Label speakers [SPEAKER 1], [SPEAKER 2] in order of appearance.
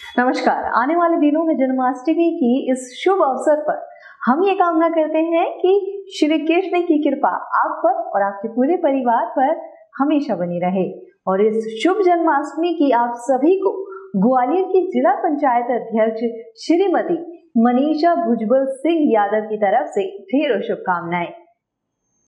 [SPEAKER 1] नमस्कार। आने वाले दिनों में जन्माष्टमी की इस शुभ अवसर पर हम ये कामना करते हैं कि श्री कृष्ण की कृपा आप पर और आपके पूरे परिवार पर हमेशा बनी रहे। और इस शुभ जन्माष्टमी की आप सभी को ग्वालियर की जिला पंचायत अध्यक्ष श्रीमती मनीषा भुजबल सिंह यादव की तरफ से ढेरों शुभकामनाएं।